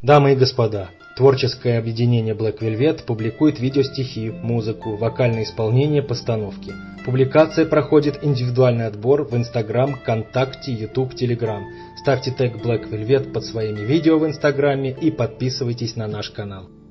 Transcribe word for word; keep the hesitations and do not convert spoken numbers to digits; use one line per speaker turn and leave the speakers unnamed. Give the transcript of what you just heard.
Дамы и господа, творческое объединение Black Velvet публикует видеостихи, музыку, вокальное исполнение, постановки. Публикация проходит индивидуальный отбор в Instagram, ВКонтакте, YouTube, Telegram. Ставьте тег Black Velvet под своими видео в Инстаграме и подписывайтесь на наш канал.